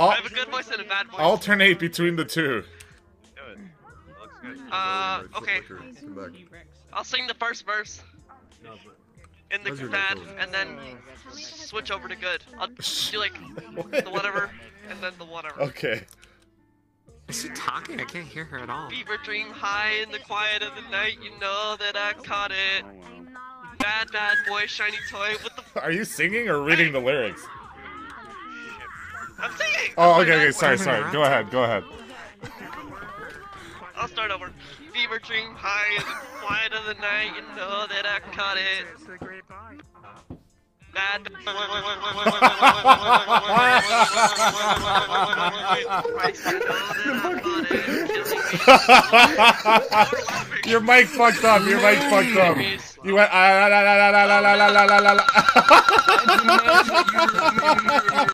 I have a good voice and a bad voice. Alternate between the two. Good. Looks good. Okay. I'll sing the first verse in the bad, and then switch over to good. I'll do like the whatever, and then the whatever. Okay. Is she talking? I can't hear her at all. Fever dream high in the quiet of the night, you know that I caught it. Bad, bad boy, shiny toy with the... Are you singing or reading the lyrics? I'm singing! Oh, okay, sorry. Go ahead. I'll start over. Fever dream high in the quiet of the night, you know that I caught it. Bad... Your mic fucked up. You went